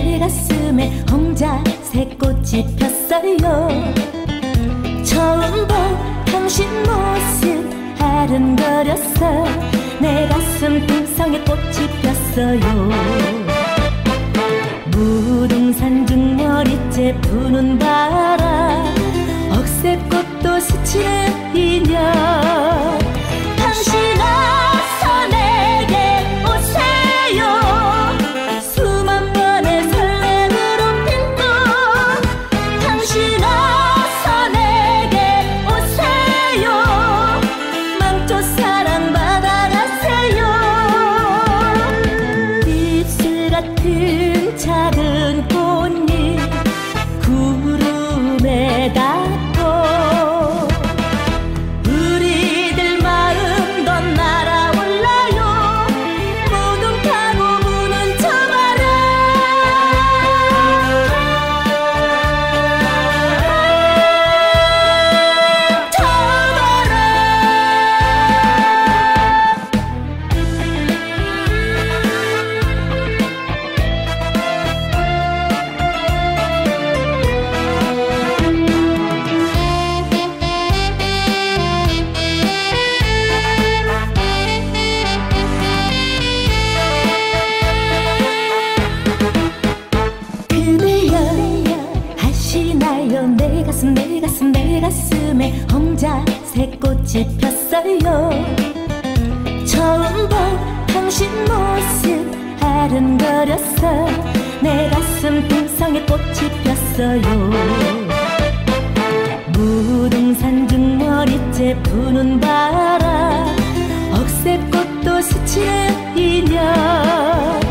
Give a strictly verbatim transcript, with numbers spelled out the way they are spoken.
내 가슴에 홍자색 꽃이 폈어요. 처음 본 당신 모습 아른거렸어. 내 가슴 풍성에 꽃이 폈어요. 무등산 중머리째 부는 바람, 억새꽃도 스치는 인연. 당신 어서 내게 오세요. 수만 번의 설렘으로 핀 꽃. 당신 어서 내게 오세요. 망초 사랑 받아가세요. 입술 같은 작은 꽃잎 구름에 닿고 우리들 마음 더 날아올라요. 모든 타고 무는 저 바람. 저 바람. 그대여 아시나요? 내 가슴 내 가슴 내 가슴에 홍자색 꽃이 폈어요. 처음 본 당신 모습 아른거렸어. 내 가슴 풍성에 꽃이 폈어요. 무등산 중머리째 부는 바람, 억새꽃도 스치는 인연.